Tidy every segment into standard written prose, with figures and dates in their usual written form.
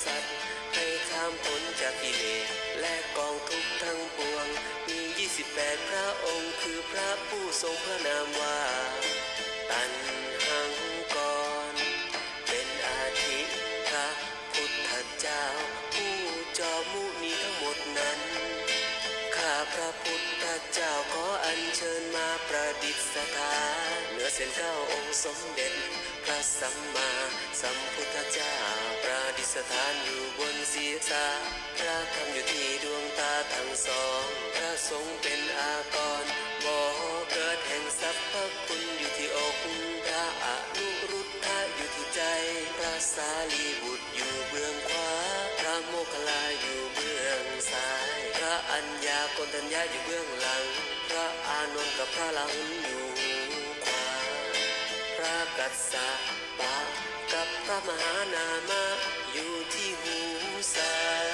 สัตว์ให้ข้ามพ้นจากกิเลสและกองทุกข์ทั้งปวงมี28พระองค์คือพระผู้ทรงพระนามว่าตัณหังกรเป็นอาทิพระพุทธเจ้าผู้จอมมุนีทั้งหมดนั้นข้าพระพุทธเจ้าขออัญเชิญมาประดิษฐานเหนือเส้น9องค์สมเด็จพระสัมมาสัมพุทธเจ้าประดิษฐานอยู่บนศีรษะพระธรรมอยู่ที่ดวงตาทั้งสองพระสงฆ์เป็นอากรบ่อเกิดแห่งทรัพย์พระคุณอยู่ที่อกพระอนุรุทธะอยู่ที่ใจพระสารีบุตรอยู่เบื้องขวาพระโมคคัลลาอยู่เบื้องซ้ายพระอัญญาโกณฑัญญาอยู่เบื้องหลังพระอานนท์กับพระราหุลอยู่ขวาพระกัสสปะกับพระมหานามะอยู่ที่หูซ้าย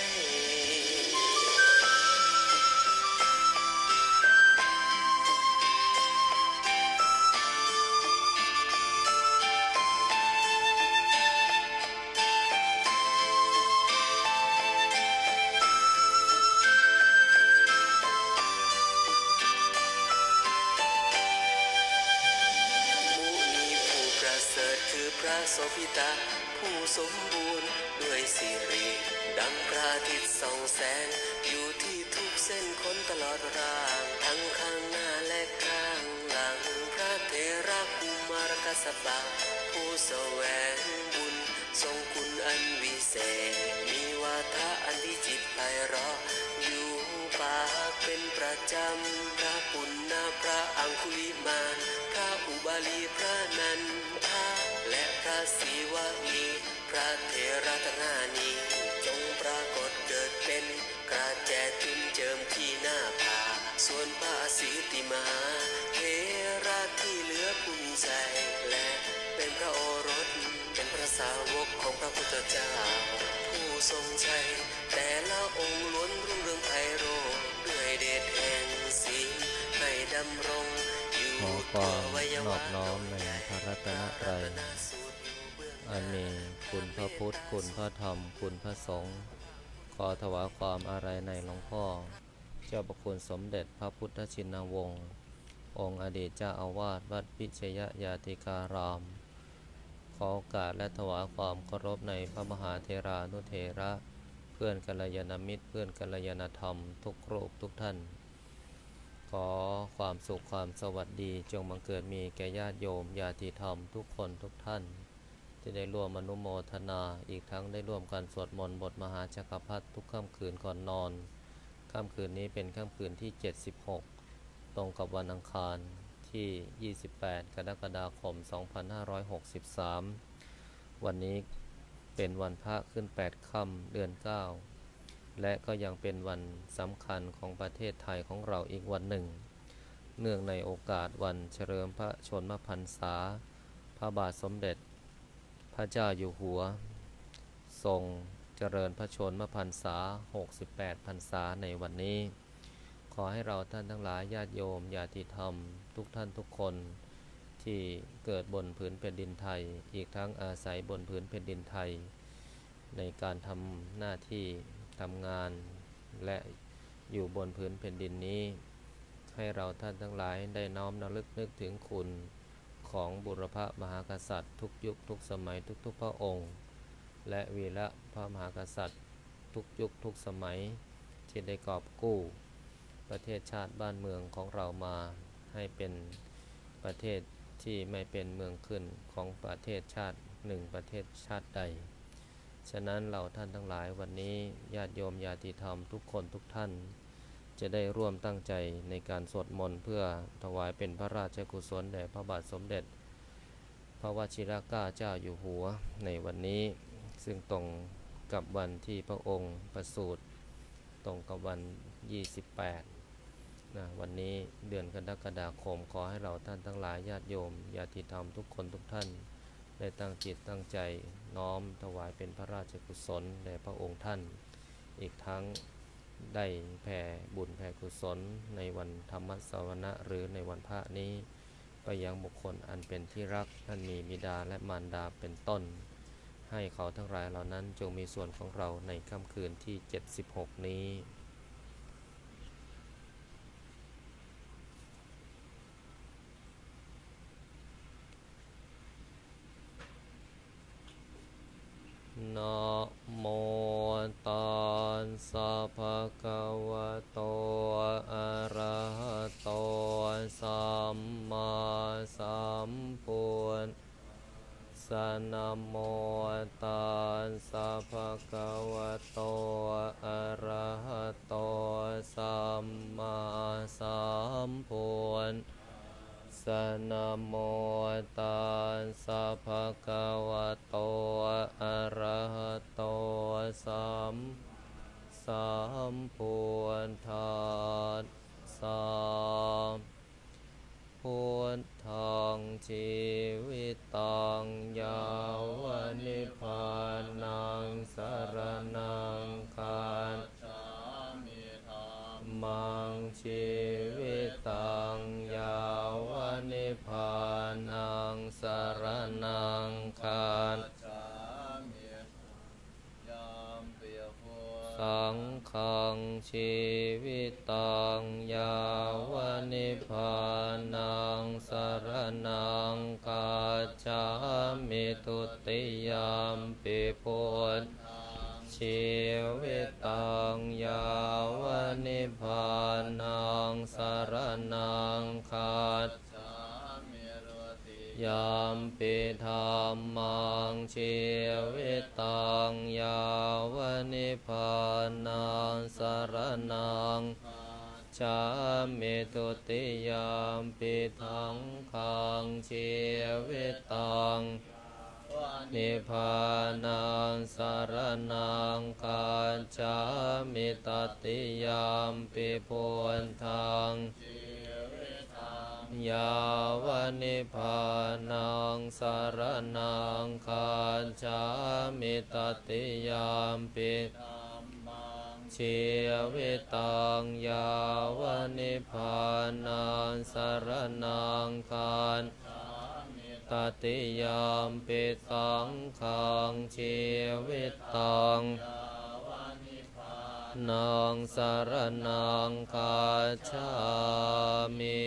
พระโสภิตาผู้สมบูรณ์ด้วยสิริดังพระอาทิตย์ส่องแสงอยู่ที่ทุกเส้นขนตลอดร่างทั้งข้างหน้าและข้างหลังพระเถระกุมารกัสสปะผู้แสวงบุญทรงคุณอันวิเศษมีวาทะอันวิจิตรไพเราะอยู่ปากเป็นประจำพระปุณณพระอังคุลิมานพระอุบาลีพระนันทาและพระศิวลีพระเถระทั้งห้านี้จงปรากฏเกิดเป็นกระแจจุนเจิมที่หน้าผาส่วนพระสิติมาเถระที่เหลือผู้มีใจและเป็นพระโอรสเป็นพระสาวกของพระพุทธเจ้าผู้ทรงชัยแต่ละองค์ล้วนรุ่งเรืองไพโรจน์ด้วยเดชแห่งศีลให้ดำรงอยู่ทั่ววัยวะน้อมในพระรัตนตรัยอันมีคุณพระพุทธคุณพระธรรมคุณพระสงฆ์ขอถวายความอาลัยในหลวงพ่อเจ้าประคุณสมเด็จพระพุทธชินวงศ์องค์อดีตเจ้าอาวาสวัดพิชยญาติการามขอโอกาสและถวายความเคารพในพระมหาเถรานุเถระเพื่อนกัลยาณมิตรเพื่อนกัลยาณธรรมทุกรูปทุกท่านขอความสุขความสวัสดีจงบังเกิดมีแก่ญาติโยมญาติธรรมทุกคนทุกท่านที่ได้ร่วมอนุโมทนาอีกทั้งได้ร่วมกันสวดมนต์บทมหาจักรพรรดิทุกค่ำคืนก่อนนอนค่ำคืนนี้เป็นค่ำคืนที่76ตรงกับวันอังคารที่28กรกฎาคม2563วันนี้เป็นวันพระขึ้น8ค่ำเดือน9และก็ยังเป็นวันสำคัญของประเทศไทยของเราอีกวันหนึ่งเนื่องในโอกาสวันเฉลิมพระชนมพรรษาพระบาทสมเด็จพระเจ้าอยู่หัวทรงเจริญพระชนมพรรษา68พรรษาในวันนี้ขอให้เราท่านทั้งหลายญาติโยมญาติธรรมทุกท่านทุกคนที่เกิดบนผืนแผ่นดินไทยอีกทั้งอาศัยบนผืนแผ่นดินไทยในการทำหน้าที่ทำงานและอยู่บนผืนแผ่นดินนี้ให้เราท่านทั้งหลายได้น้อมระลึกนึกถึงคุณของบุรพมหากษัตริย์ทุกยุคทุกสมัยทุกพระองค์และวีรพระมหากษัตริย์ทุกยุคทุกสมัยที่ได้กอบกู้ประเทศชาติบ้านเมืองของเรามาให้เป็นประเทศที่ไม่เป็นเมืองขึ้นของประเทศชาติหนึ่งประเทศชาติใดฉะนั้นเราท่านทั้งหลายวันนี้ญาติโยมญาติธรรมทุกคนทุกท่านจะได้ร่วมตั้งใจในการสวดมนต์เพื่อถวายเป็นพระราชกุศลแด่พระบาทสมเด็จพระวชิรเกล้าเจ้าอยู่หัวในวันนี้ซึ่งตรงกับวันที่พระองค์ประสูติตรงกับวัน28วันนี้เดือนกรกฎาคมขอให้เราท่านทั้งหลายญาติโยมญาติธรรมทุกคนทุกท่านได้ตั้งจิตตั้งใจน้อมถวายเป็นพระราชกุศลแด่พระองค์ท่านอีกทั้งได้แผ่บุญแผ่กุศลในวันธรรมสวนะหรือในวันพระนี้ไปยังบุคคลอันเป็นที่รักท่านมีบิดาและมารดาเป็นต้นให้เขาทั้งหลายเหล่านั้นจงมีส่วนของเราในค่ำคืนที่76นี้นะโมตัสสะภะคะวะโตอะระหะโตสัมมาสัมพุทธัสสะนะโมตัสสะภะคะวะโตอะระหะโตสัมมาสัมพุทธัสสะนะโมตัสสะภะคะวะโตอะระหะโตสัมพุทธัสสะพุทธังชีวิตังยาวนิพพานังสรณังคัจฉามิธัมมังชีวิตังยาวนิพพานังสรณังคัจฉามิสังฆังชีวิตังยาวนิพพานังสรณังคัจฉามิทุติยมปิพุทธชีวิตังยาวนิพพานังสรณังคัจฉามิทุติยมปิธัมมังชีวิตังยาวนิพพานังสรณังชามิทุติยมปิทังขังชีวิตังนิพพานังสรณังคัจฉามิตติยมปิพุทธังยาวนิพพานังสรณังคัจฉามิตติยมปิชีวิตังยาวนิพพานังสรณังคัจตติยมปิสังขังชีวิตังนังสรณังคัจฉามิ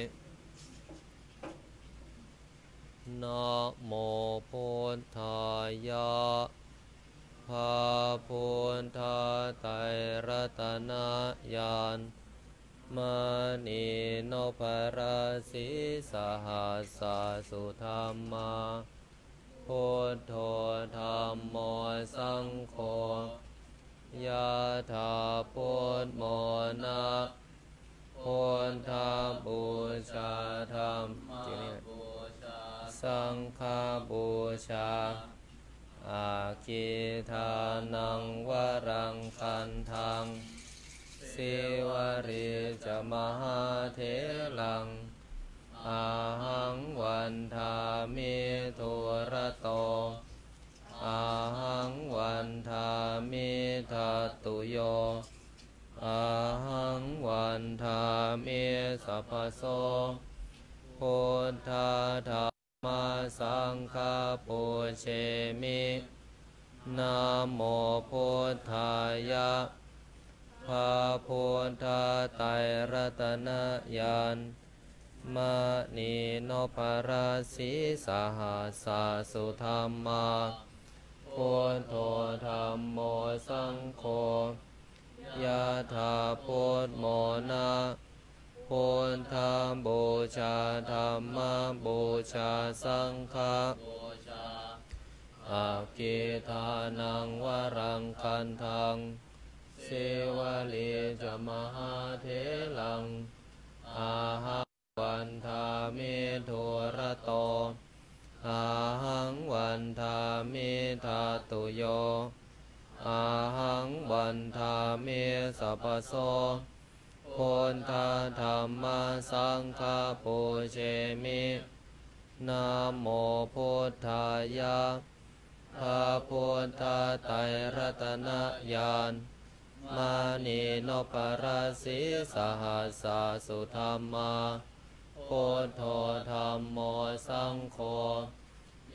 นะโมพุทธายะภาพุทธไตรรัตนญาณมณีโนภราสีสหัสสสุธรรมาพุทโธธัมโมสังโฆยะถาพุทโมนะพุทธบูชาธรรมบูชาสังฆบูชาอาคิทานังวรังคันทังสิวริจมหาเถลังอาหังวันทามิทุระโตอาหังวันทามิทัตตุโยอาหังวันทามิสัพพโสพุทธาธรรมสังฆปุเชมินะโมพุทธายะภาพุทธไตรรัตนญาณมณีโนภราสีสหัสสสุธรรมาพุทโธธัมโมสังโฆยะถาพุทโมนะพุทธบูชาธัมมบูชาสังฆบูชาอาคิทานังวรังคันทังสิวลีจมหาเถลังอาหังวันทามิทุระโตอาหังวันทามิทัตตุโยอาหังวันทามิสัพพโสพุทธธรรมสังฆปุเชมินะโมพุทธายะภาพุทธไตรรัตนญาณมณีโนภราสีสหัสสสุธรรมาพุทโธธัมโมสังโฆ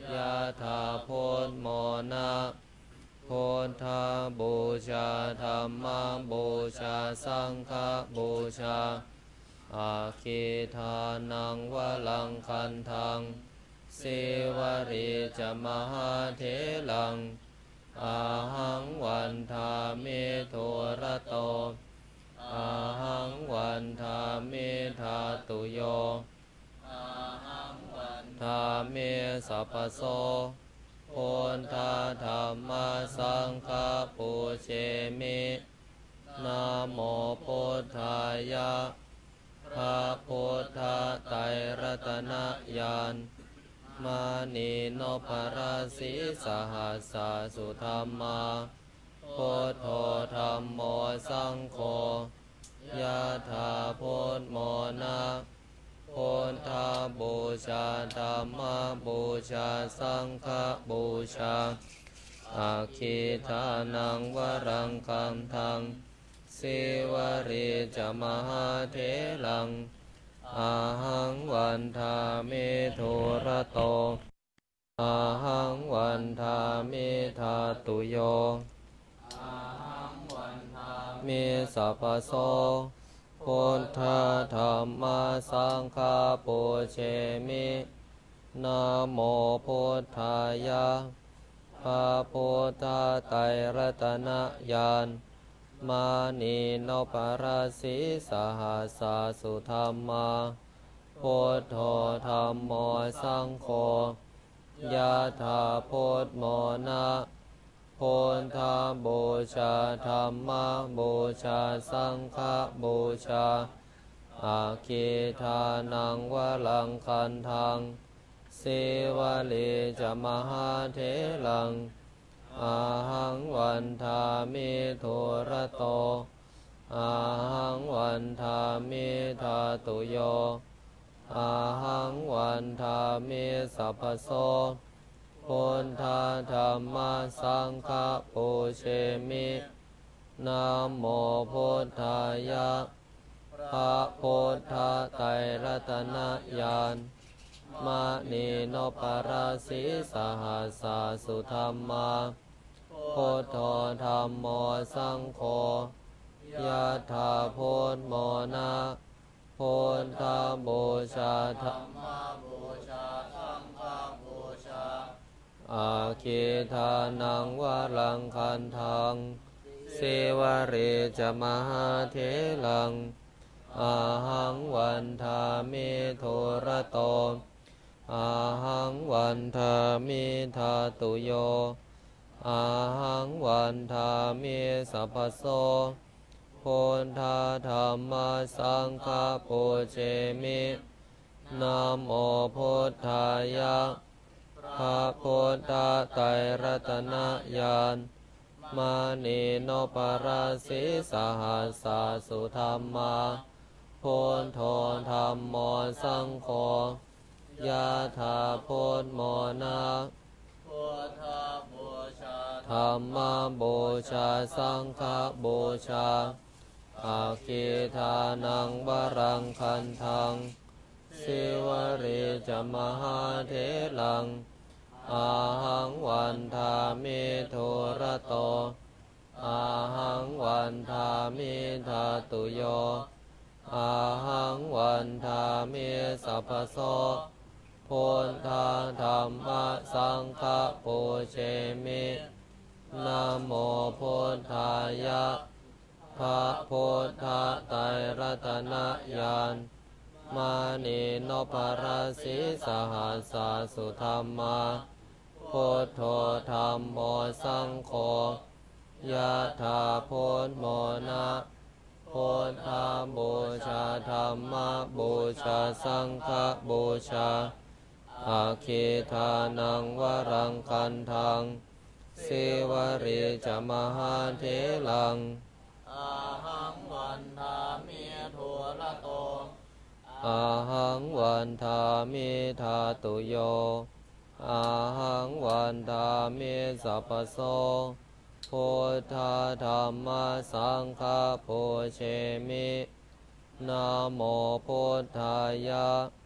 ยะถาพุทโมนะพุทธบูชาธัมมบูชาสังฆบูชาอาคิทานังวลังคันทังสิวริจมหาเถลังอาหังวันทามิโทระโตอาหังวันทามิธาตุโยอาหังวันทามิสัพพโสพุทธธัมมสังฆปูเชมินะโมพุทธายะพระพุทธไตรรัตนญาณมานีโนภราสีสหัสสสุธรรมาพุทโธธัมโมสังโฆยะถาพุทโมนะพุทธบูชาธัมมบูชาสังฆบูชาอาคิทานังวรังคันทังสิวริจมหาเถลังอาหังวันทามิโทระโตอาหังวันทามิธาตุโยอาหังวันทามิสัพพโสพุทธธัมมสังฆปูเชมินะโมพุทธายะพระพุทธไตรรัตนญาณมานีโนปราสีสหัสสสุธรรมาพุทโธธัมโมสังโฆยะถาพุทโมนะพุทธบูชาธัมมบูชาสังฆบูชาอาคิทานังวลังคันทังสิวลิจมหาเถลังอาหังวันทามิโทระโตอาหังวันทามิธาตุโยอาหังวันทามิสัพพโสพุทธธัมมสังฆปูเชมินะโมพุทธายะพระพุทธไตรรัตนญาณมานีโนปราสีสหัสสสุธรรมาพุทโธธัมโมสังโฆยะถาพุทโมนะพุทธบูชาธัมมบูชาสังฆบูชาอาคิทานังวรังคันทังสิวริจมหาเถลังอาหังวันทามิโทระโตอาหังวันทามิธาตุโยอาหังวันทามิสัพพโสพุทธธัมมสังฆปูเชมินะโมพุทธายะพระพุทธไตรรัตนญาณมานีโนปราสีสหัสสสุธรรมาพุทโธธัมโมสังโฆยะถาพุทโมนะพุทธบูชาธัมมบูชาสังฆบูชาอาคิทานังวรังคันทังสิวริจมหาเถลังอาหังวันทามิโทระโตอาหังวันทามิธาตุโยอาหังวันทามิสัพพโสพุทธธัมมสังฆปูเชมินะโมพุทธายะพระพุทธไตรรัตนญาณมานีโนภราสีสหัสสสุธรรมาพุทโธธัมโมสังโฆยะถาพุทโมนะพุทธบูชาธัมมบูชาสังฆบูชาอาคิทานังวรังคันทังสิวริจมหาเถลังอาหังวันทามิโทระโตอาหังวันทามิธาตุโยอาหังวันทามิสัพพโสพุทธธัมมสังฆปูเชมินะโมพุทธายะพ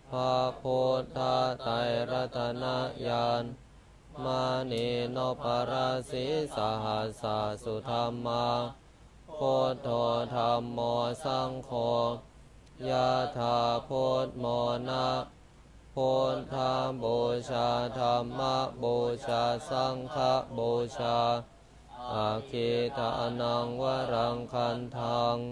พระพุทธไตรรัตนญาณมานีโนปราสีสหัสสะสุธรรมาพุทโธธัมโมสังโฆยะถาพุทโมนะพุทธบูชาธัมมบูชาสังฆบูชาอาคิทานังวรังคันทัง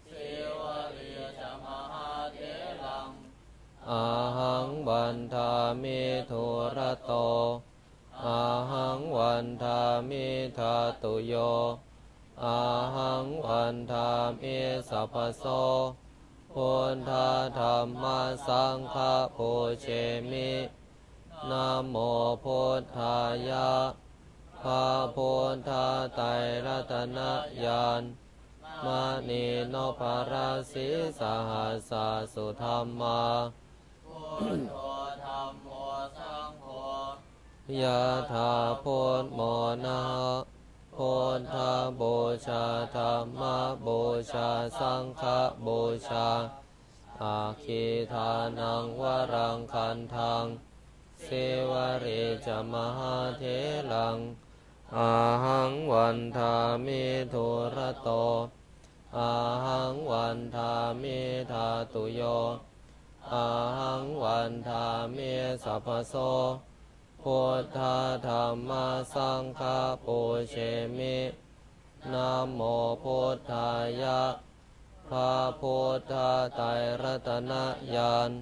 อาหังวันทามิทุระโตอาหังวันทามิทาตุโยอาหังวันทามิสัพพโสพุทธธัมมาสังฆปูเชมินะโมพุทธายะพระพุทธไตรรัตนญาณมานีโนภราสีสหัสสะสุธรรมาพุทโธธัมโมสังโฆยะถาพุทโมนะพุทธบูชาธัมมบูชาสังฆบูชาอาคิทานังวรังคันทังเสวะเรจมหาเถลังอาหังวันทามิทุระโตอาหังวันทามิทาตุโยอาหังวันทามิสัพพโสพุทธธัมมาสังฆปูเชมินะโมพุทธายะพระพุทธไตรรัตนญาณ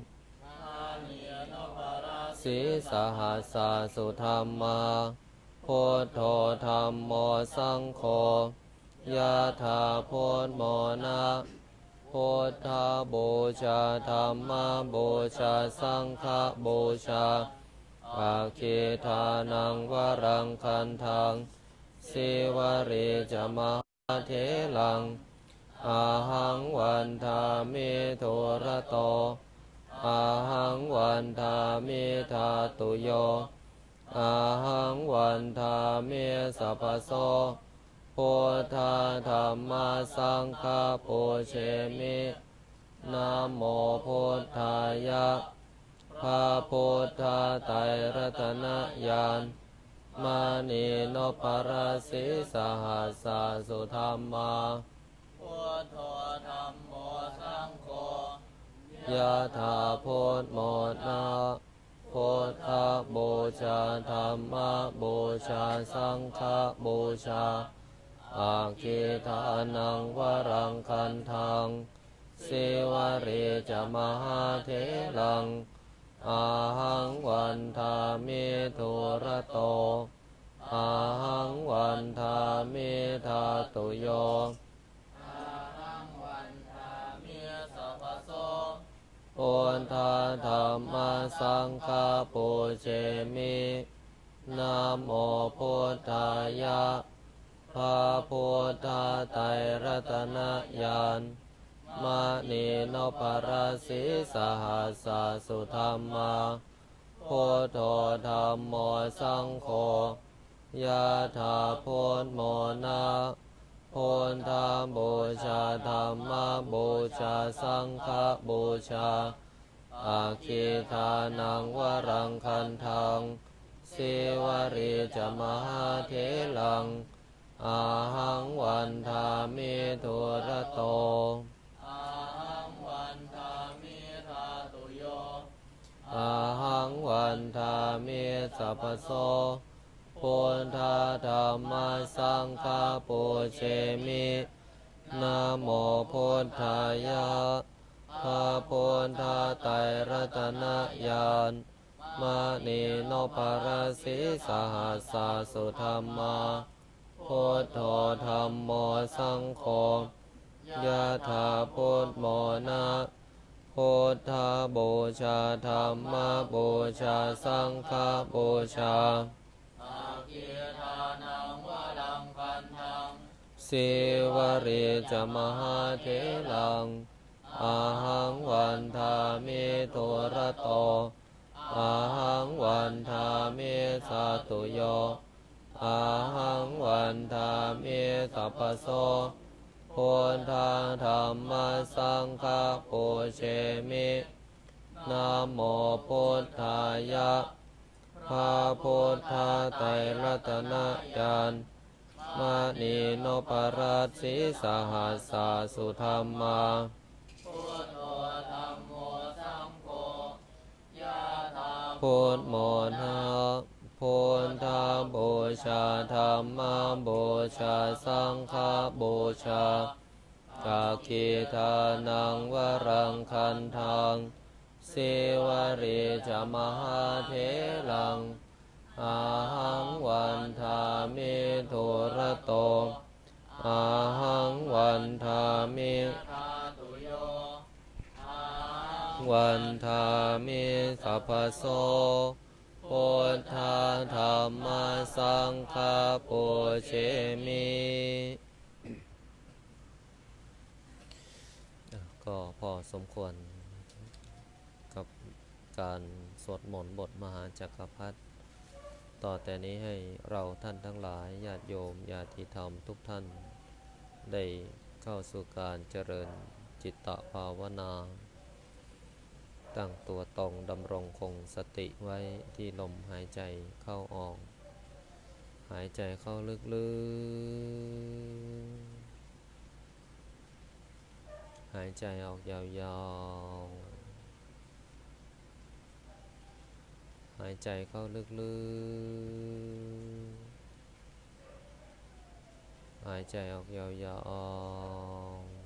สีสหัสสะสุธรรมาพุทโธธัมโมสังโฆยะถาพุทโมนะพุทธบูชาธัมมบูชาสังฆบูชาอาคิทานังวรังคันทังสิวะเรจมหาเถลังอาหังวันทามิทุระโตอาหังวันทามิทาตุโยอาหังวันทามิสัพพโสพุทธธัมมาสังฆปูเชมินะโมพุทธายะพระพุทธไตรรัตนญาณมานีโนปราสีสหัสสะสุธรรมาพุทโธธัมโมสังโฆยะถาพุทโมนะพุทธบูชาธัมมบูชาสังฆบูชาอาคิทานังวรังคันทังสิวะเรจมหาเถลังอาหังวันทามิทุระโตอาหังวันทามิทาตุโยอาหังวันทามิสัพพโสพุทธธัมมาสังฆปูเชมินะโมพุทธายะพระพุทธไตรรัตนญาณมานีโนปราสีสหัสสะสุธรรมาพุทโธธัมโมสังโฆยะถาพุทโมนะพุทธบูชาธัมมบูชาสังฆบูชาอาคิทานังวรังคันทังสิวะเรจมหาเถลังอาหังวันทามิทุระโตอาหังวันทามิทาตุโยอาหังวันทามิสัพพโสพุทธธัมมาสังฆปูเชมินะโมพุทธายะพระพุทธไตรรัตนญาณมานีโนปราสีสหัสสะสุธรรมาพุทโธธัมโมสังโฆยะถาพุทโมนะพุทธบูชาธัมมบูชาสังฆบูชาอาคิทานังวรังคันทังสิวะเรจมหาเถลังอาหังวันทามิทุระโตอาหังวันทามิสัตตุโยอาหังวันทามิสัพพโสพุทธธัมมาสังฆปูเชมินนะโมพุทธายะพระพุทธไตรรัตนญาณมณีโนปรัสสีสหัสสาสุธรรมาพุทโมนะพุทธบูชาธรรมบูชาสังฆบูชากาคิทานังวรังคันทังสิวริจมหาเถลังอาหังวันทามิทุระโตอาหังวันทามิวันทามิสัพพโสพุทธาธรรมสังฆาปุเชมิก็พอสมควรกับการสวดมนต์บทมหาจักรพรรดิต่อแต่นี้ให้เราท่านทั้งหลายญาติโยมญาติธรรมทุกท่านได้เข้าสู่การเจริญจิตตภาวนาตั้งตัวตรงดำรงคงสติไว้ที่ลมหายใจเข้าออกหายใจเข้าลึกๆหายใจออกยาวๆหายใจเข้าลึกๆหายใจออกยาวๆ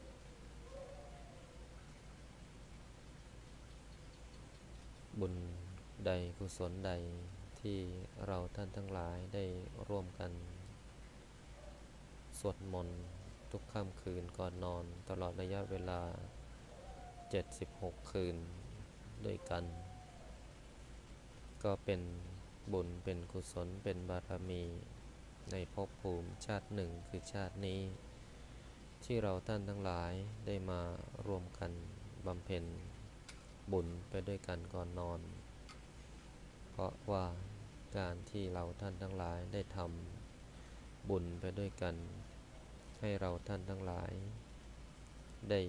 บุญใดกุศลใดที่เราท่านทั้งหลายได้ร่วมกันสวดมนต์ทุกค่ำคืนก่อนนอนตลอดระยะเวลา76คืนด้วยกันก็เป็นบุญเป็นกุศลเป็นบารมีในภพภูมิชาติหนึ่งคือชาตินี้ที่เราท่านทั้งหลายได้มารวมกันบำเพ็ญบุญไปด้วยกันก่อนนอนเพราะว่าการที่เราท่านทั้งหลายได้ทำบุญไปด้วยกันให้เราท่านทั้งหลายได้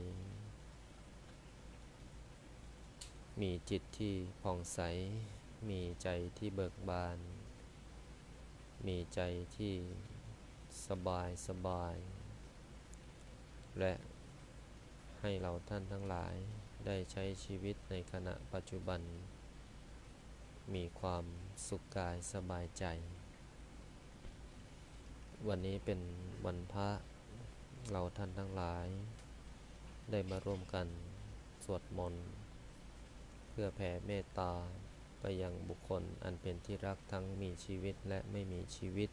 มีจิตที่ผ่องใสมีใจที่เบิกบานมีใจที่สบายและให้เราท่านทั้งหลายได้ใช้ชีวิตในขณะปัจจุบันมีความสุขกายสบายใจวันนี้เป็นวันพระเราท่านทั้งหลายได้มาร่วมกันสวดมนต์เพื่อแผ่เมตตาไปยังบุคคลอันเป็นที่รักทั้งมีชีวิตและไม่มีชีวิต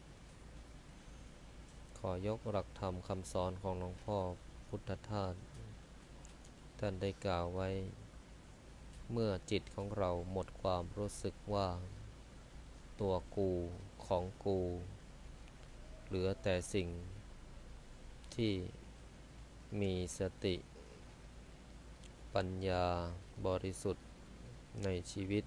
ขอยกหลักธรรมคำสอนของหลวงพ่อพุทธทาสท่านได้กล่าวไว้เมื่อจิตของเราหมดความรู้สึกว่าตัวกูของกูเหลือแต่สิ่งที่มีสติปัญญาบริสุทธิ์ในชีวิต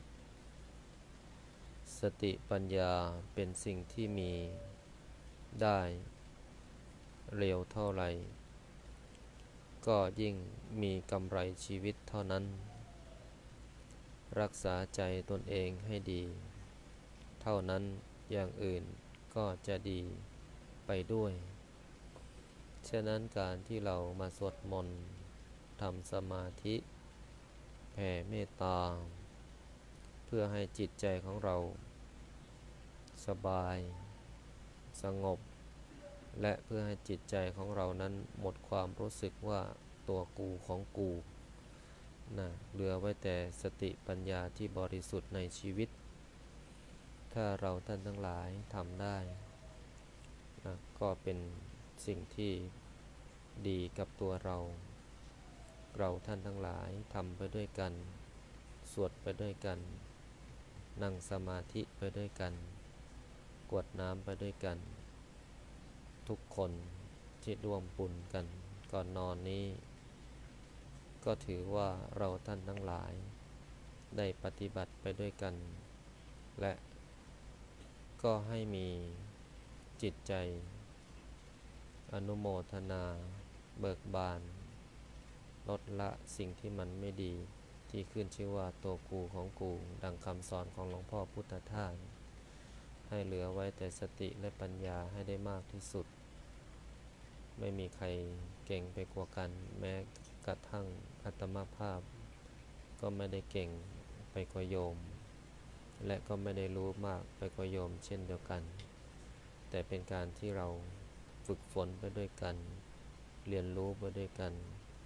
สติปัญญาเป็นสิ่งที่มีได้เร็วเท่าไหร่ก็ยิ่งมีกำไรชีวิตเท่านั้นรักษาใจตนเองให้ดีเท่านั้นอย่างอื่นก็จะดีไปด้วยฉะนั้นการที่เรามาสวดมนต์ทำสมาธิแผ่เมตตาเพื่อให้จิตใจของเราสบายสงบและเพื่อให้จิตใจของเรานั้นหมดความรู้สึกว่าตัวกูของกูนะเหลือไว้แต่สติปัญญาที่บริสุทธิ์ในชีวิตถ้าเราท่านทั้งหลายทำได้นะก็เป็นสิ่งที่ดีกับตัวเราท่านทั้งหลายทำไปด้วยกันสวดไปด้วยกันนั่งสมาธิไปด้วยกันกรวดน้ำไปด้วยกันทุกคนที่ร่วมบุญกันก่อนนอนนี้ก็ถือว่าเราท่านทั้งหลายได้ปฏิบัติไปด้วยกันและก็ให้มีจิตใจอนุโมทนาเบิกบานลดละสิ่งที่มันไม่ดีที่ขึ้นชื่อว่าตัวกูของกูดังคำสอนของหลวงพ่อพุทธทาสให้เหลือไว้แต่สติและปัญญาให้ได้มากที่สุดไม่มีใครเก่งไปกว่ากันแม้กระทั่งอัตมาภาพก็ไม่ได้เก่งไปกว่าโยมและก็ไม่ได้รู้มากไปกว่าโยมเช่นเดียวกันแต่เป็นการที่เราฝึกฝนไปด้วยกันเรียนรู้ไปด้วยกัน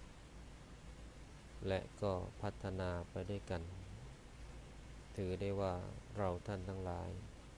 และก็พัฒนาไปด้วยกันถือได้ว่าเราท่านทั้งหลาย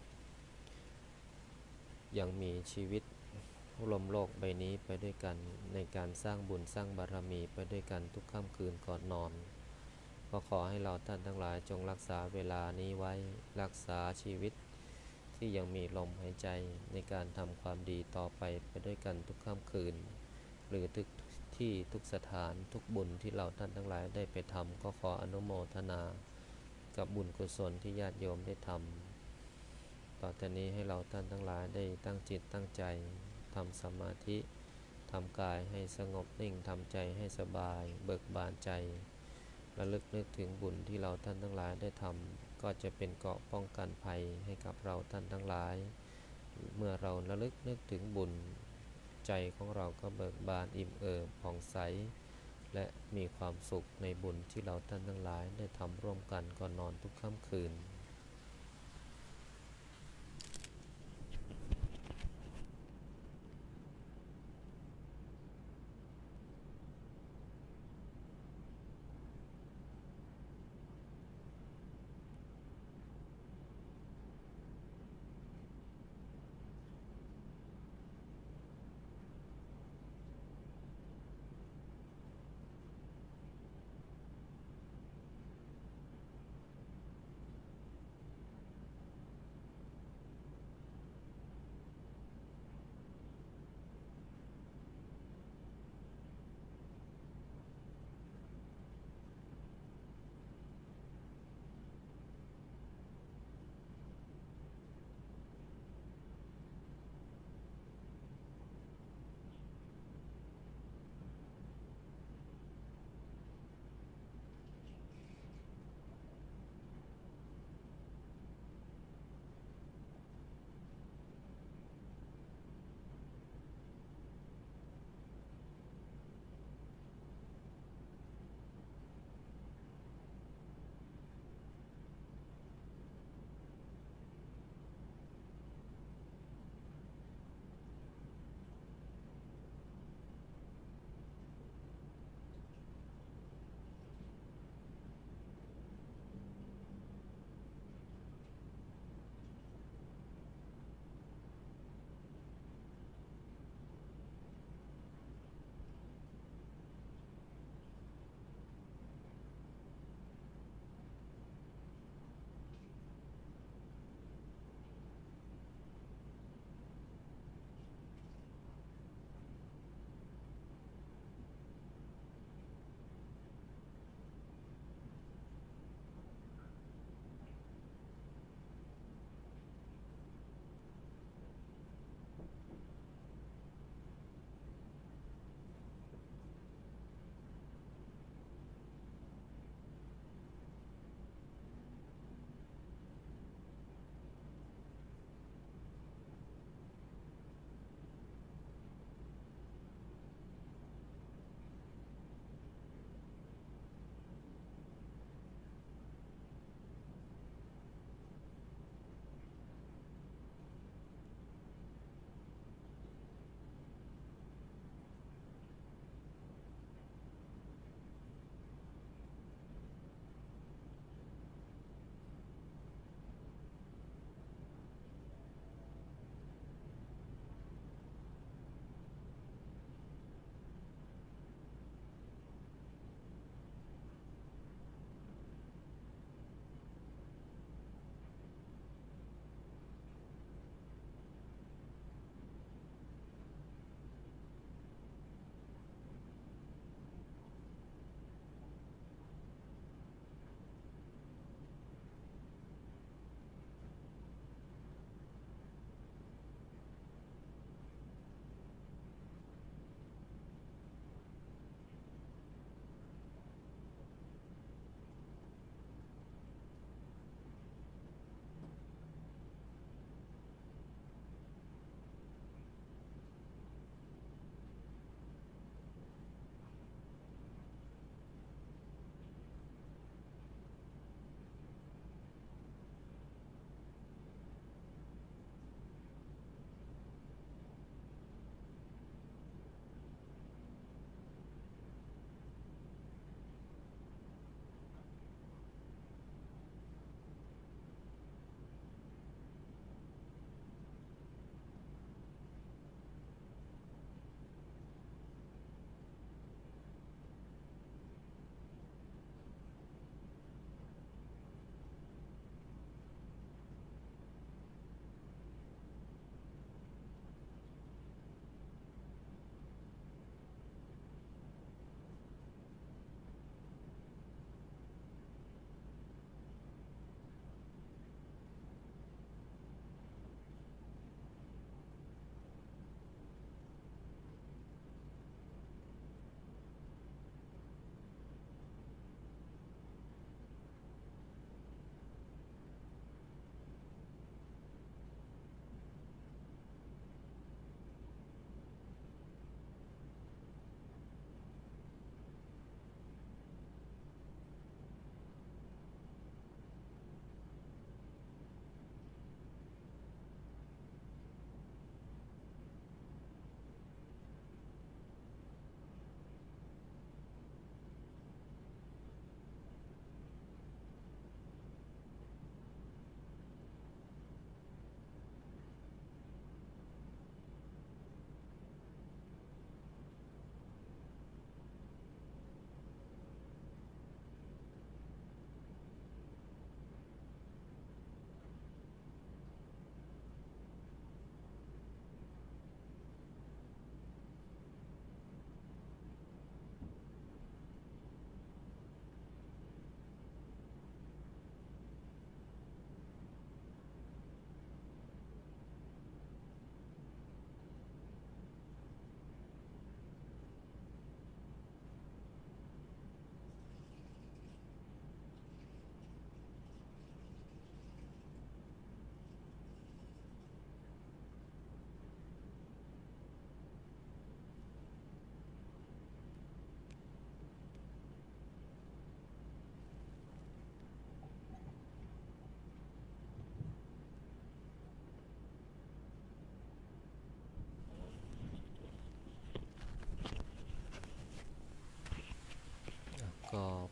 ยังมีชีวิตร่วมโลกใบนี้ไปด้วยกันในการสร้างบุญสร้างบารมีไปด้วยกันทุกค่ำคืนก่อนนอนก็ขอให้เราท่านทั้งหลายจงรักษาเวลานี้ไว้รักษาชีวิตที่ยังมีลมหายใจในการทำความดีต่อไปไปด้วยกันทุกค่ำคืนหรือทุกที่ทุกสถานทุกบุญที่เราท่านทั้งหลายได้ไปทำก็ขออนุโมทนากับบุญกุศลที่ญาติโยมได้ทำต่อจากนี้ให้เราท่านทั้งหลายได้ตั้งจิตตั้งใจทำสมาธิทำกายให้สงบนิ่งทำใจให้สบายเบิกบานใจระลึกนึกถึงบุญที่เราท่านทั้งหลายได้ทำก็จะเป็นเกราะป้องกันภัยให้กับเราท่านทั้งหลายเมื่อเราระลึกนึกถึงบุญใจของเราก็เบิกบานอิ่มเอิบผ่องใสและมีความสุขในบุญที่เราท่านทั้งหลายได้ทำร่วมกันก่อนนอนทุกค่ำคืน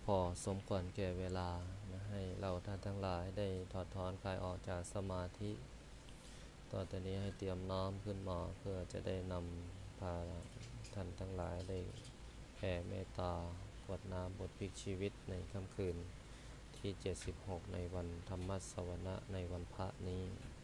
พอสมควรแก่เวลานะให้เราท่านทั้งหลายได้ถอดถอนกายออกจากสมาธิต่อจากนี้ให้เตรียมน้อมขึ้นมาเพื่อจะได้นำพาท่านทั้งหลายได้แผ่เมตตากรวดน้ำบทพลิกชีวิตในค่ำคืนที่76ในวันธรรมสวนะในวันพระนี้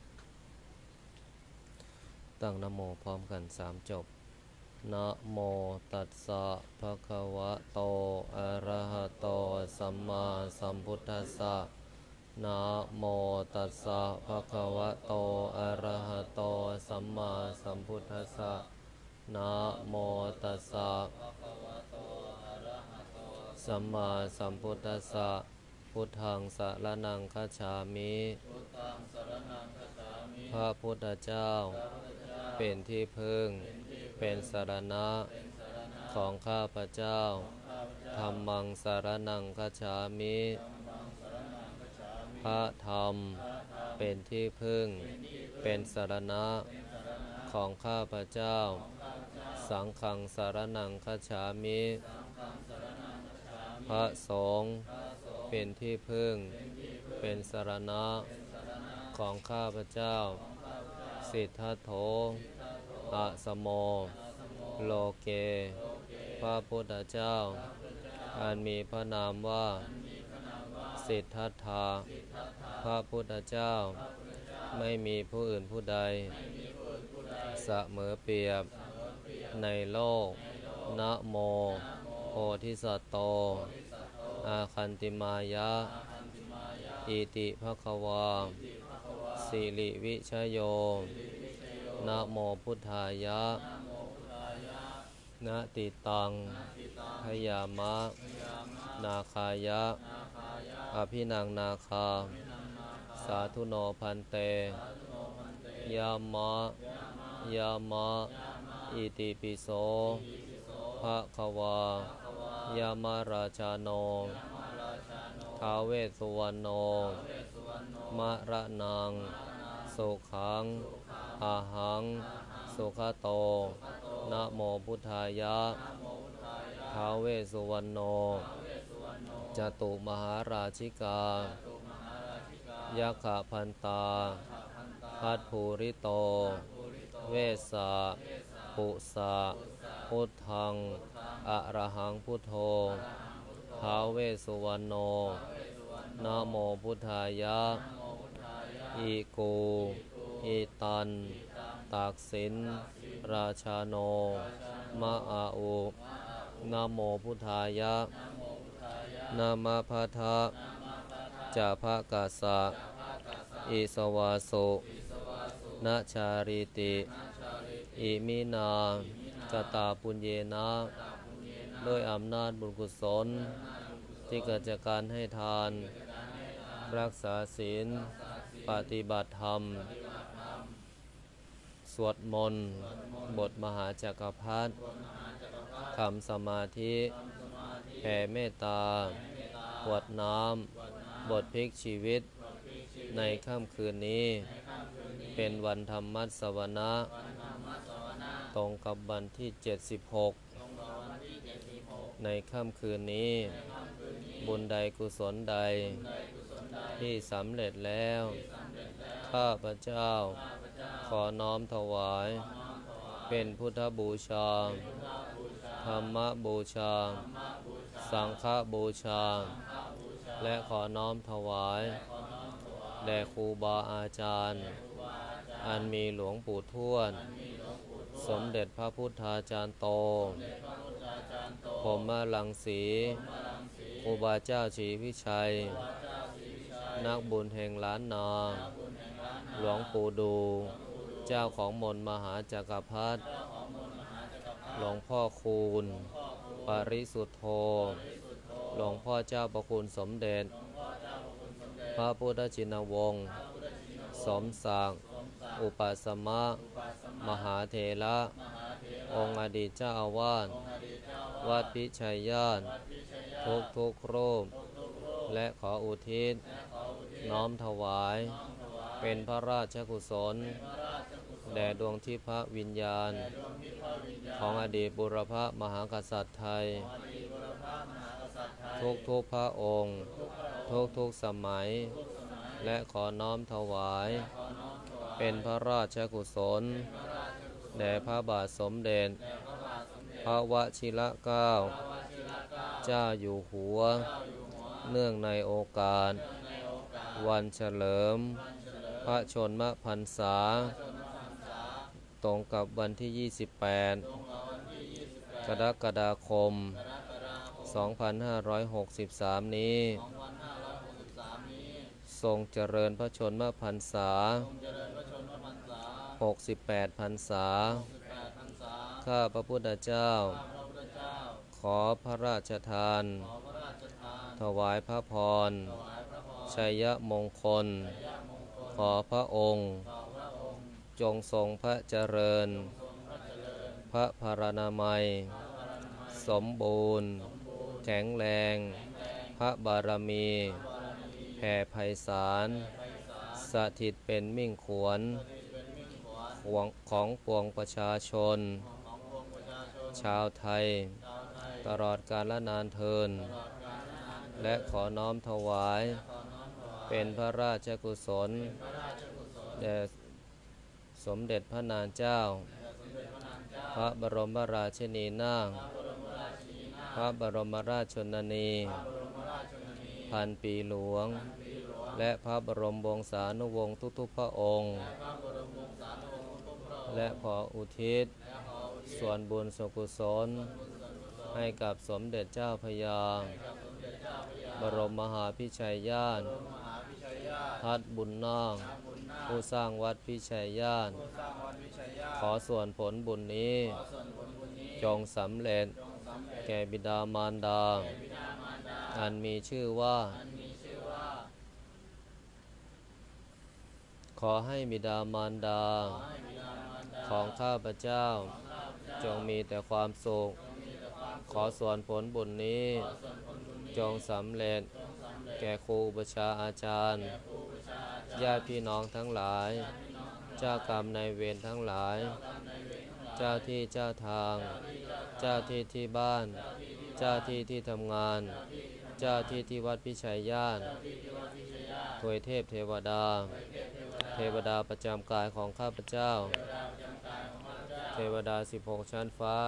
ตั้งนะโมพร้อมกัน3จบนะโมตัสสะภะคะวะโตอะระหะโตสัมมาสัมพุทธัสสะนะโมตัสสะภะคะวะโตอะระหะโตสัมมาสัมพุทธัสสะนะโมตัสสะสัมมาสัมพุทธัสสะพุทธังสรณังคัจฉามิพระพุทธเจ้าเป็นที่พึ่งเป็นสรณะของข้าพเจ้าธัมมังสรณังคัจฉามิพระธรรมเป็นที่พึ่งเป็นสรณะของข้าพเจ้าสังฆังสรณังคัจฉามิพระสงฆ์เป็นที่พึ่งเป็นสรณะของข้าพเจ้าสิทธัตโถอะสโมโลเกพระพุทธเจ้าอันมีพระนามว่าสิทธัตถะพระพุทธเจ้าไม่มีผู้อื่นผู้ใดเสมอเปรียบในโลกนะโมโพธิสัตว์โตอาคันติมายะอิติภควาสิริวิชโยนะโมพุทธายะนะติตังพยามะนาคายะอภินังนาคาสาธุโนพันเตยามะยามะอิติปิโสภะคะวายามราชาโนท้าวเวสสุวรรณโนมะระนังสุขังอาหังสุขโตนะโมพุทธายะท้าวเวสสุวรรณโนจตุมหาราชิกายัคขพันตาพัทภูริโตเวสสะปุสะพุทธังอะระหังพุทโธท้าวเวสสุวรรณโนนะโมพุทธายะอิกูอิตันตากสินราชาโนมะอาอุนะโมพุทธายะนะมะพัทธะจาภกัสสะอิสวาสุนะชาริติอิมินากตาปุญเยนะด้วยอำนาจบุญกุศลที่เกิดจากการให้ทานรักษาศีลปฏิบัติธรรมสวดมนต์บทมหาจักรพรรดิทำสมาธิแผ่เมตตากรวดน้ำบทพลิกชีวิตในค่ำคืนนี้เป็นวันธรรมสวนะตรงกับวันที่76ในค่ำคืนนี้บุญใดกุศลใดที่สำเร็จแล้วข้าพเจ้าขอน้อมถวายเป็นพุทธบูชาธรรมบูชาสังฆบูชาและขอน้อมถวายแด่ครูบาอาจารย์อันมีหลวงปู่ทวดสมเด็จพระพุทธาจารย์โตพรหมรังสีครูบาเจ้าศรีวิชัยนักบุญแห่งล้านนาหลวงปู่ดูเจ้าของมนต์มหาจักรพรรดิหลวงพ่อคูณปริสุทธโธหลวงพ่อเจ้าประคุณสมเด็จพระพุทธชินวงศ์สมศักดิ์อุปสมะมหาเถระองค์อดีตเจ้าอาวาสวัดพิชัยญาติทุกรูปและขออุทิศน้อมถวายเป็นพระราชกุศลแด่ดวงทิพย์วิญญาณของอดีตบุรพมหากษัตริย์ไทย คทุกพระองค์ทุกสมัยและขอน้อมถวายเป็นพระราชกุศลแด่พระบาทสมเด็จพระวชิรเกล้าเจ้าอยู่หัวเนื่องในโอกาสวันเฉลิมพระชนมพรรษาตรงกับวันที่ 28 กรกฎาคม 2563 นี้ทรงเจริญพระชนมพรรษา 68 พรรษาข้าพระพุทธเจ้าขอพระราชทานถวายพระพรชัยมงคลขอพระองค์จงทรงพระเจริญพระพรานามัยสมบูรณ์แข็งแรงพระบารมีแผ่ไพศาลสถิตเป็นมิ่งขวัญของปวงประชาชนชาวไทยตลอดกาลนานเทอญและขอน้อมถวายเป็นพระราชกุศลแด่สมเด็จพระนางเจ้าพระบรมราชินีนาถพระบรมราชชนนีพันปีหลวงและพระบรมวงศานุวงศ์ทุกๆพระองค์และขออุทิศส่วนบุญส่วนกุศลให้กับสมเด็จเจ้าพระยาบรมมหาพิชัยญาณทัดบุญนาคผู้สร้างวัดพิชัยญาณขอส่วนผลบุญนี้จงสำเร็จแก่บิดามารดาอันมีชื่อว่าขอให้บิดามารดาของข้าพเจ้าจงมีแต่ความสุขขอส่วนผลบุญนี้จงสำเร็จแก่ครูอุปัชฌาย์อาจารย์ญาติพี่น้องทั้งหลายเจ้ากรรมนายเวรทั้งหลายเจ้าที่เจ้าทางเจ้าที่ที่บ้านเจ้าที่ที่ทำงานเจ้าที่ที่วัดพิชัยญาณทวยเทพเทวดาประจำกายของข้าพเจ้าเทวดา16ชั้นฟ้า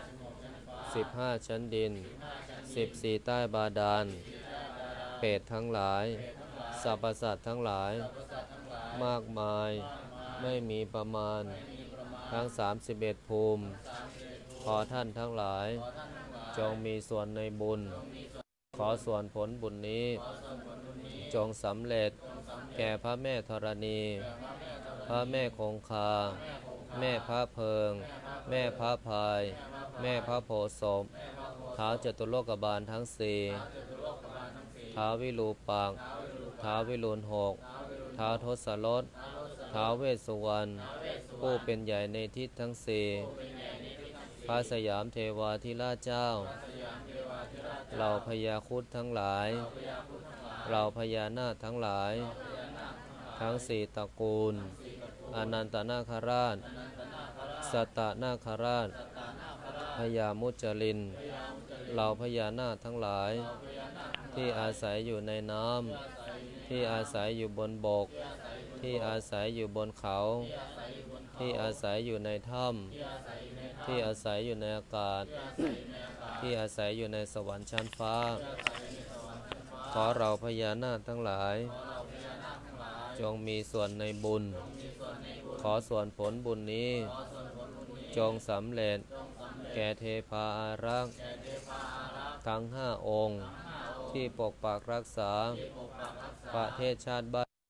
15ชั้นดิน14ใต้บาดาลเปรตทั้งหลายสรรพสัตว์ทั้งหลายมากมายไม่มีประมาณทั้ง31ภูมิขอท่านทั้งหลายจงมีส่วนในบุญขอส่วนผลบุญนี้จงสำเร็จแก่พระแม่ธรณีพระแม่คงคาแม่พระเพิงแม่พระพายแม่พระโพธิ์ศพท้าวจตุโลกบาลทั้งสี่ท้าววิรูปักษ์ท้าววิรุฬหกท้าวทศรถท้าวเวสสุวรรณผู้เป็นใหญ่ในทิศทั้งสี่พระสยามเทวาธิราชเจ้าเหล่าพญาครุฑทั้งหลายเหล่าพญานาคทั้งหลายทั้งสี่ตระกูลอนันตนาคราชสัตตนาคราชพญามุจลินเหล่าพญานาคทั้งหลายที่อาศัยอยู่ในน้ำที่อาศัยอยู่บนบกที่อาศัยอยู่บนเขาที่อาศัยอยู่ในถ้ำที่อาศัยอยู่ในอากาศที่อาศัยอยู่ในสวรรค์ชั้นฟ้าขอเราพญานาคทั้งหลายจงมีส่วนในบุญขอส่วนผลบุญนี้จงสำเร็จแก่เทพาอารักษ์ทั้ง5 องค์ที่ปกปักรักษาประเทศชาติบ้าน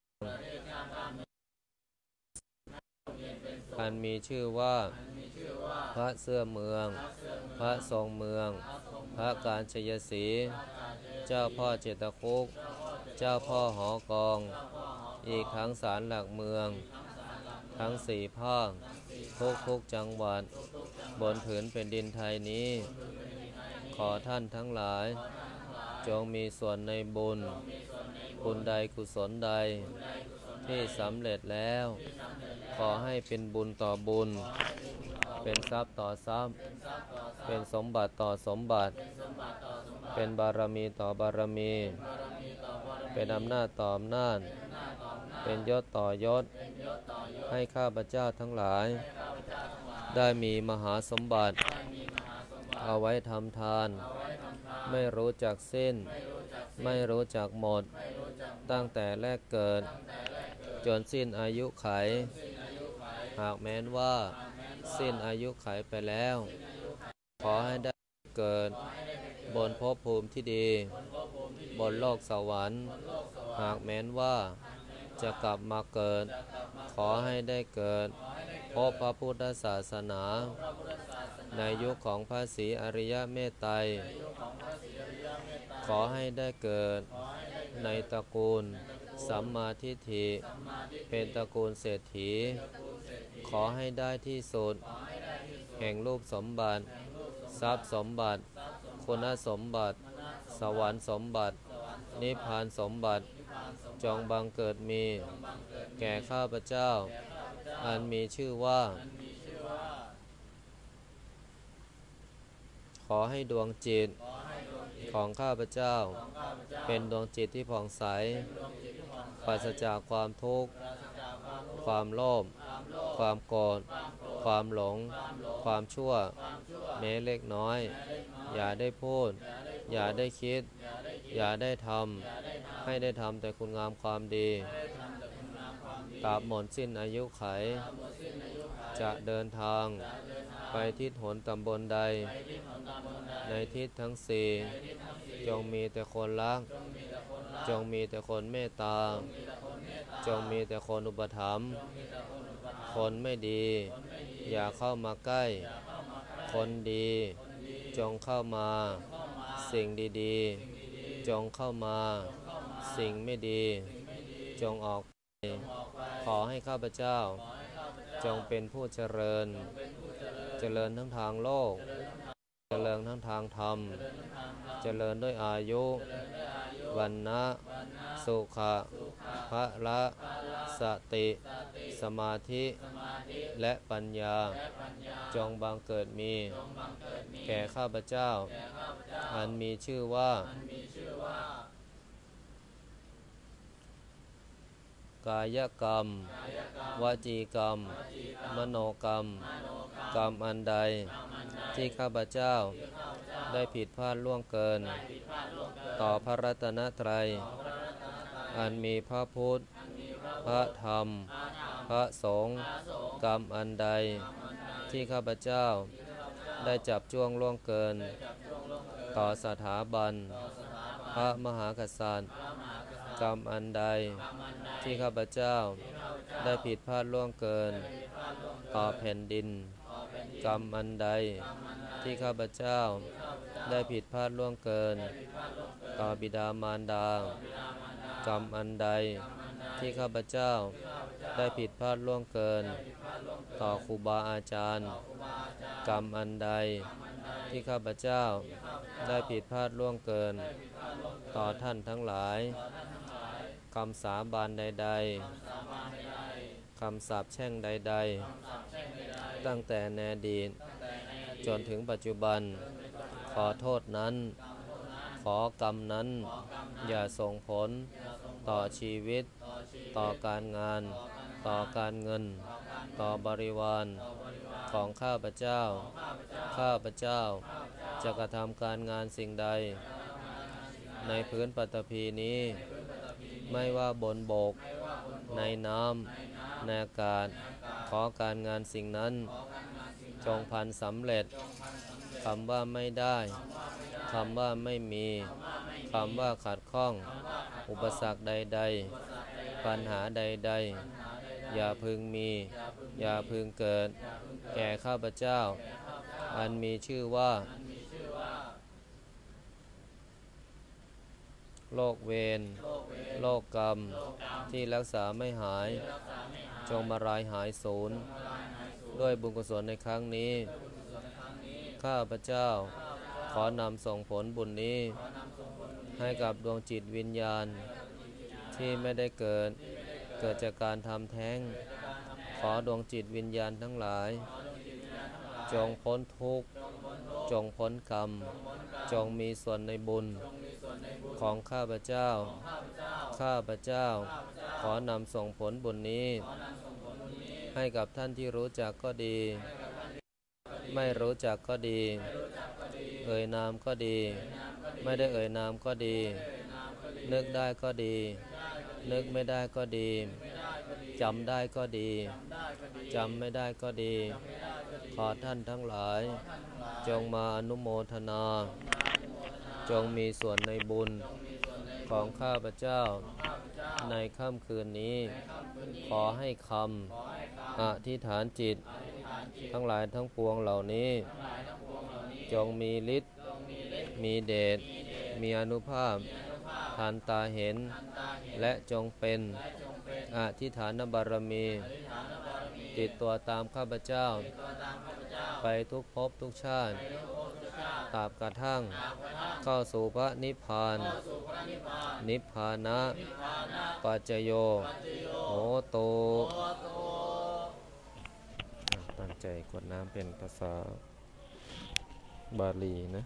อันมีชื่อว่าพระเสื้อเมืองพระทรงเมืองพระกาญจยศรีเจ้าพ่อเจตคุกเจ้าพ่อหอกองอีกทั้งศาลหลักเมืองทั้ง4 ภาคทุกจังหวัดบนผืนแผ่นดินไทยนี้ขอท่านทั้งหลายจงมีส่วนในบุญใดกุศลใดที่สำเร็จแล้วขอให้เป็นบุญต่อบุญเป็นทรัพย์ต่อทรัพย์เป็นสมบัติต่อสมบัติเเป็นบารมีต่อบารมีเป็นอำนาจต่ออำนาจเป็นยศต่อยศให้ข้าพเจ้าทั้งหลายได้มีมหาสมบัติเอาไว้ทำทานไม่รู้จักสิ้นไม่รู้จักหมดตั้งแต่แรกเกิดจนสิ้นอายุไขหากแม้นว่าสิ้นอายุไขไปแล้วขอให้ได้เกิดบนภพภูมิที่ดีบนโลกสวรรค์หากแม้นว่าจะกลับมาเกิดขอให้ได้เกิดพบพระพุทธศาสนาในยุคของพระศรีอริยเมตไตรขอให้ได้เกิดในตระกูลสัมมาทิฏฐิเป็นตระกูลเศรษฐีขอให้ได้ที่สุดแห่งรูปสมบัติทรัพย์สมบัติคุณสมบัติสวรรค์สมบัตินิพพานสมบัติจงบังเกิดมีแก่ข้าพเจ้าอันมีชื่อว่าขอให้ดวงจิตของข้าพเจ้าเป็นดวงจิตที่ผ่องใสปราศจากความทุกข์ความโลภความโกรธความหลงความชั่วแม้เล็กน้อยอย่าได้พูดอย่าได้คิดอย่าได้ทำให้ได้ทำแต่คุณงามความดีตราบหมดสิ้นอายุไขจะเดินทางไปทิศหนตำบลใดในทิศทั้งสี่จงมีแต่คนรักจงมีแต่คนเมตตาจงมีแต่คนอุปถัมภ์คนไม่ดีอย่าเข้ามาใกล้คนดีจงเข้ามาสิ่งดีๆจงเข้ามาสิ่งไม่ดีจงออกไปขอให้ข้าพเจ้าจงเป็นผู้เจริญทั้งทางโลกเจริญทั้งทางธรรมเจริญด้วยอายุวันนะสุขะพละสติสมาธิและปัญญาจงบังเกิดมีแก่ข้าพเจ้าอันมีชื่อว่ากายกรรมวจีกรรมมโนกรรมกรรมอันใดที่ข้าพเจ้าได้ผิดพลาดล่วงเกินต่อพระรัตนตรัยอันมีพระพุทธพระธรรมพระสงฆ์กรรมอันใดที่ข้าพเจ้าได้จับจ้วงล่วงเกินต่อสถาบันพระมหากษัตริย์กรรมอันใดที่ข้าพเจ้าได้ผิดพลาดล่วงเกินต่อแผ่นดินกรรมอันใดที่ข้าพเจ้าได้ผิดพลาดล่วงเกินต่อบิดามารดากรรมอันใดที่ข้าพเจ้าได้ผิดพลาดล่วงเกินต่อครูบาอาจารย์กรรมอันใดที่ข้าพเจ้าได้ผิดพลาดล่วงเกินต่อท่านทั้งหลายคำสาบานใดๆคำสาปแช่งใดๆตั้งแต่ในอดีตจนถึงปัจจุบันขอโทษนั้นขอกรรมนั้นอย่าส่งผลต่อชีวิตต่อการงานต่อการเงินต่อบริวารของข้าพเจ้าจะกระทำการงานสิ่งใดในพื้นปฐพีนี้ไม่ว่าบนบกในน้ำในอากาศขอการงานสิ่งนั้นจงพันสำเร็จคำว่าไม่ได้คำว่าไม่มีคำว่าขัดข้องอุปสรรคใดๆปัญหาใดๆอย่าพึงมีอย่าพึงเกิดแก่ข้าพเจ้าอันมีชื่อว่าโรคเวรโรคกรรมที่รักษาไม่หายจงมารายหายสูญด้วยบุญกุศลในครั้งนี้ข้าพเจ้าขอนำส่งผลบุญนี้ให้กับดวงจิตวิญญาณที่ไม่ได้เกิดจากการทำแท้งขอดวงจิตวิญญาณทั้งหลายจงพ้นทุกข์จงพ้นกรรมจงมีส่วนในบุญของข้าพเจ้าข้าพเจ้าขอนำส่งผลบุญนี้ให้กับท่านที่รู้จักก็ดีไม่รู้จักก็ดีเอ่ยนามก็ดีไม่ได้เอ่ยนามก็ดีนึกได้ก็ดีนึกไม่ได้ก็ดีจำได้ก็ดีจำไม่ได้ก็ดีขอท่านทั้งหลายจงมาอนุโมทนาจงมีส่วนในบุญของข้าพเจ้าในค่ำคืนนี้ขอให้คำอธิษฐานจิตทั้งหลายทั้งปวงเหล่านี้จงมีฤทธิ์มีเดชมีอานุภาพทันตาเห็นและจงเป็นอธิษฐานบารมีติดตัวตามข้าพเจ้าไปทุกภพทุกชาติตราบกระทั่งเข้าสู่พระนิพพานนิพพานะปัจจโยโหตุตั้งใจกดน้ำเป็นภาษาบาลีนะ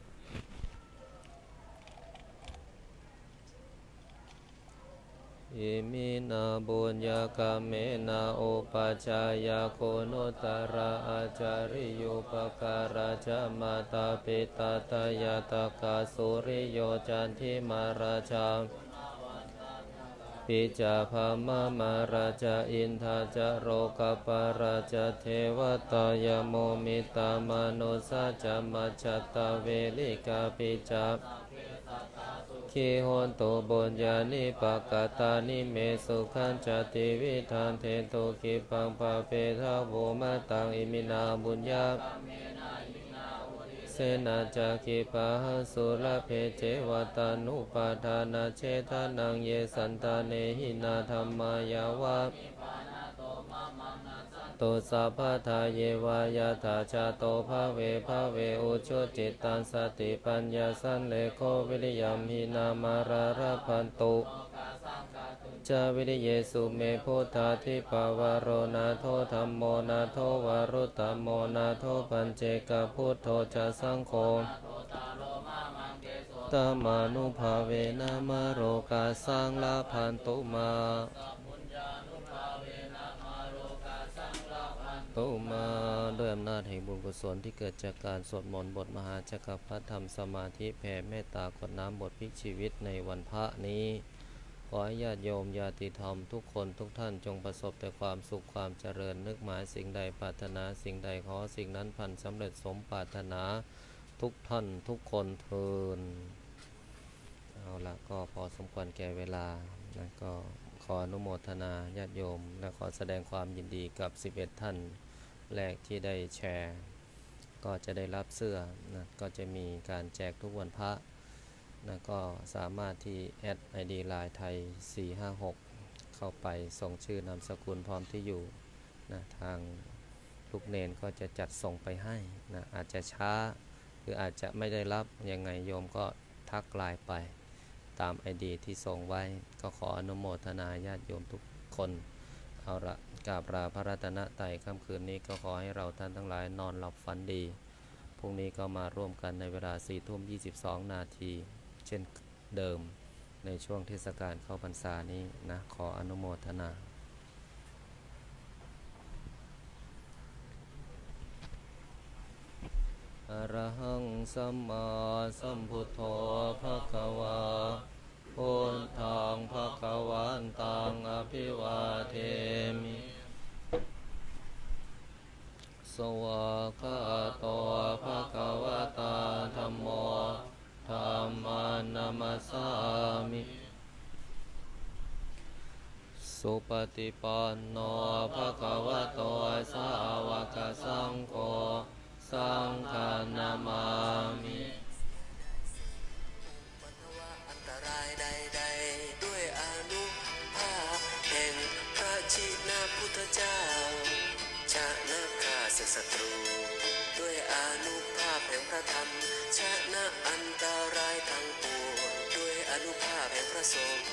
อิมินาบุญญากาเมนาโอปัจจายาโคนุตระอาจาริโยปการาจามาตาปิตาตายาตากาสุริโยจันทิมาราชาปิจาภามามาราชาอินทาจโรกปาราชเทวตายโมมิตามนุสัจมัจจตเวลิกาปิจาขีโหนตุบุญญาณิปกตานิเมสุขันจติวิธานเทตุกิปังปะเปทาโวมะตังอิมินาบุญญาเสนาจักขิปะหัสุรเพเจวตานุปาทานาเชทานังเยสันตาเนหินาธรรมายาวะตุสัพพทาเยวายาถาชาโตภเวภเวอุชุจิตตังสติปัญญาสันเลโควิริยัมหินามาราราพันตุจาวิริเยสุเมพุทธาธิปวารโนาโทธัมโมนาโทวารุตตโมนาโทปัญเจกพุทโธจะสังโฆตมานุภาเวนะมะโรกาสังลาพันตุมาตุมาด้วยอำนาจแห่งบุญกุศลที่เกิดจากการสวดมนต์บทมหาจักรพรรดิธรรมสมาธิแผ่เมตตากดน้ำบทพลิกชีวิตในวันพระนี้ขอให้ญาติโยมญาติธรรมทุกคนทุกท่านจงประสบแต่ความสุขความเจริญนึกหมายสิ่งใดปรารถนาสิ่งใดขอสิ่งนั้นพันสำเร็จสมปรารถนาทุกท่านทุกคนเทินเอาละก็พอสมควรแก่เวลานะก็ขออนุโมทนาญาติโยมและขอแสดงความยินดีกับ11ท่านแรกที่ได้แชร์ก็จะได้รับเสื้อนะก็จะมีการแจกทุกวันพระนะก็สามารถที่แอด ID ไลน์ไทย456เข้าไปส่งชื่อนามสกุลพร้อมที่อยู่นะทางลูกเนนก็จะจัดส่งไปให้นะอาจจะช้าหรืออาจจะไม่ได้รับยังไงโยมก็ทักไลน์ไปตาม ID ที่ส่งไว้ก็ขออนุโมทนาญาติโยมทุกคนเอาละกราบลาพระรัตนตรัยค่ำคืนนี้ก็ขอให้เราท่านทั้งหลายนอนหลับฝันดีพรุ่งนี้ก็มาร่วมกันในเวลา 4:22 นาทีเช่นเดิมในช่วงเทศกาลเข้าพรรษานี้นะขออนุโมทนาอะระหังสัมมาสัมพุทโธภคะวาพุทธังภคะวันตังอภิวาเทมิสวากขาโตภคะวะตาธัมโมธัมมานัมสสามิสุปฏิปันโนภคะวะโตสาวกสังโฆสังฆนามามิอันตรายใดๆด้วยอานุภาพแห่งพระชินพุทธเจ้าชนะข้าศึกศัตรูด้วยอานุภาพแห่งพระธรรมชนะอันตรายทั้งปวงด้วยอานุภาพแห่งพระสงฆ์